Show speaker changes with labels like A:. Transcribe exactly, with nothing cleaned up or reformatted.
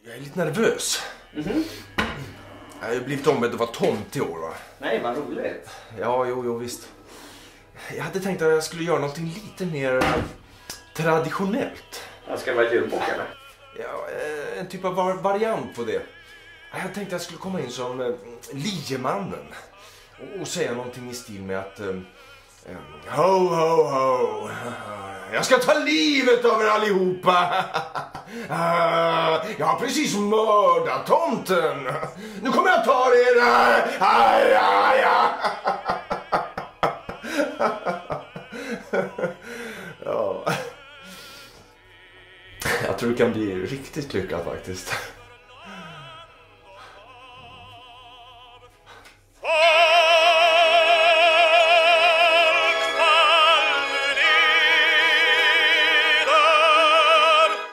A: Jag är lite nervös.
B: Mm-hmm.
A: Jag har ju blivit ombedd att vara tomt i år, va?
B: Nej, vad roligt.
A: Ja, jo, jo, visst. Jag hade tänkt att jag skulle göra någonting lite mer äh, traditionellt.
B: Jag ska vara julbock, eller?
A: Ja, äh, en typ av var variant på det. Jag tänkte att jag skulle komma in som äh, liemannen. Och säga någonting i stil med att... Äh, ho, ho, ho. Jag ska ta livet av er allihopa. Jag har precis mördat tomten. Nu kommer jag ta er. Aj, aj, aj. Ja. Jag tror det kan bli riktigt lyckat faktiskt.